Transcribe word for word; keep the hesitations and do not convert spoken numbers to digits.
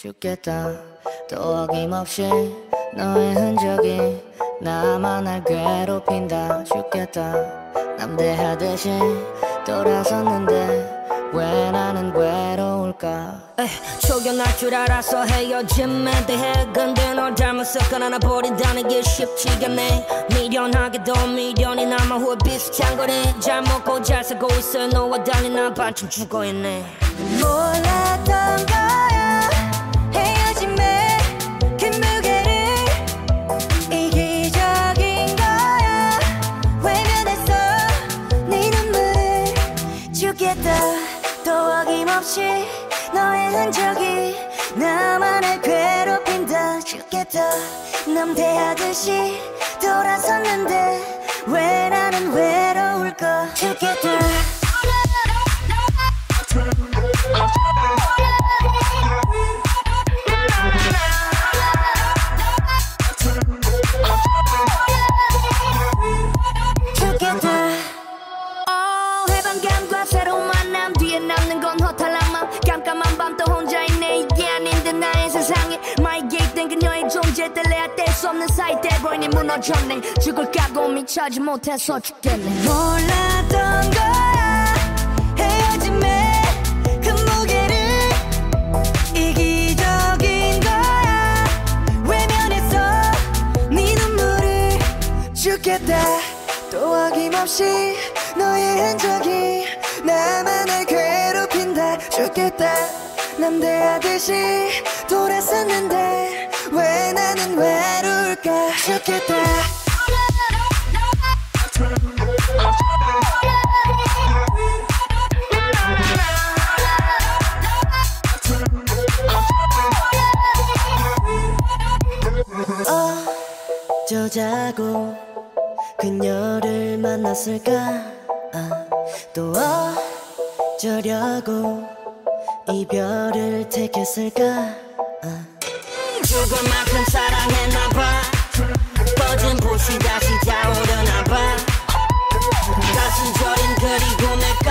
죽겠다. 또 어김없이 너의 흔적이 나만 날 괴롭힌다. 죽겠다. 남대하듯이 돌아섰는데 왜 나는 외로울까. 에이, 초견할 줄 알아서 헤어짐에 대해 근데 널 닮았을까 하나 버린다는 게 쉽지가 않네. 미련하게도 미련이 남아 후회 비슷한 거네. 잘 먹고 잘 살고 있어 너와 달리 난 반쯤 죽어있네. 몰랐던 거야 헤어짐에 그 무게를. 이기적인 거야 외면했어 네 눈물을. 죽겠다. 또 어김없이 너의 흔적이 나만을 괴롭힌다. 죽겠다. 남대하듯이 돌아섰는데 왜 나는 외로울까. 죽겠다. 죽겠다. 어, 해방감과 새로운 만남 뒤에 남는 건 허탈함만. 깜깜한 밤 또 혼자 있네. 이게 아닌데 나의 세상에 마이게이된 그녀의 존재 뗄래야 뗄 수 없는 사이 대보이니 무너졌네. 죽을 각오 미쳐지 못해서 죽겠네. 몰랐던 거야 헤어짐에 그 무게를. 이기적인 거야 외면했어 네 눈물을. 죽겠다. 또 어김없이 너의 흔적이 나만을 괴롭힌다. 죽겠다. 남대하듯이 돌아섰는데 왜 나는 외로울까. 죽겠다. 어쩌자고 그녀를 만났을까. 아, 또 어쩌려고 이별을 택했을까. 아. 죽을 만큼 사랑했나봐. 꺼진 불씨 다시 타오르나봐. 가슴 저린 그리고 내